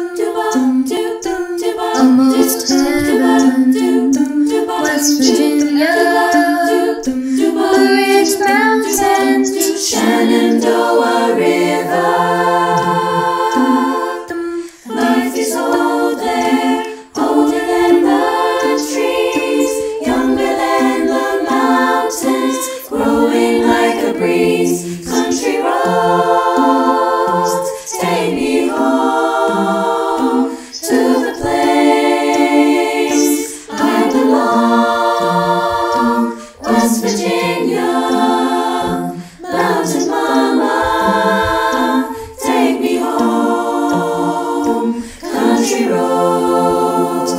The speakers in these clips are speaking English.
almost heaven, West Virginia, Blue Ridge Mountains, Shenandoah River. Life is old there, older than the trees, younger than the mountains, growing like a breeze. Country roads, take me home to the place I belong. West Virginia, mountain mama, take me home. Country roads,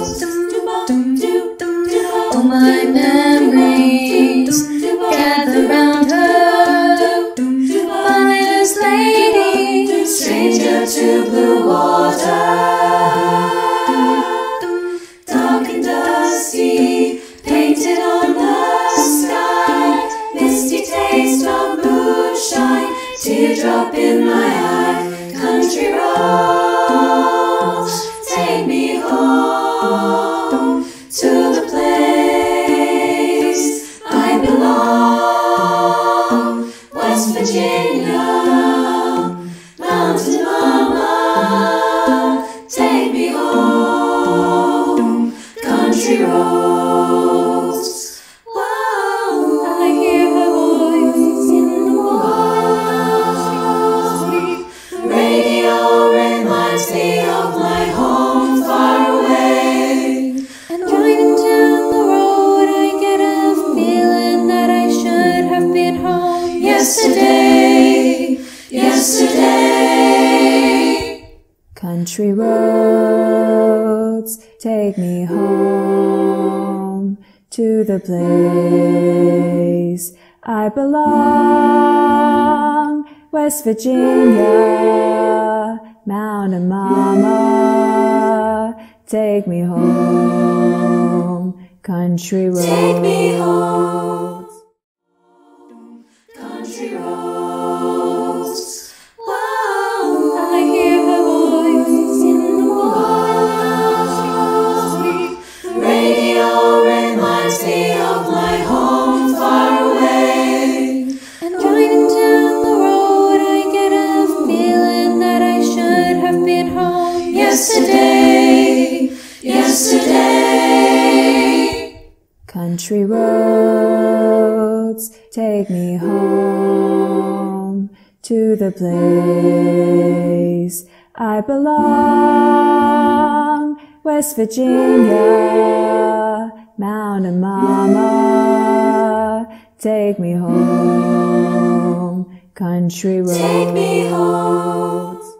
all my memories gather round her. Finest lady, stranger to blue water. Dark and dusty, painted on the sky, misty taste of moonshine, teardrop in my eye. Country roads, take me home to the place I belong. West Virginia, mountain mama, take me home. Country roads. Whoa, I hear her voice in the woods. The radio reminds me of my home far away. And driving down the road, I get a feeling that I should have been home yesterday. Country roads, take me home to the place I belong. West Virginia, mountain mama, take me home. Country roads, take me home. Country roads. Whoa, I hear her voice in the woods. The radio reminds me of my home far away. And driving down the road, I get a feeling that I should have been home yesterday. Country roads, take me home to the place I belong. West Virginia, mountain mama, take me home. Country roads, take me home.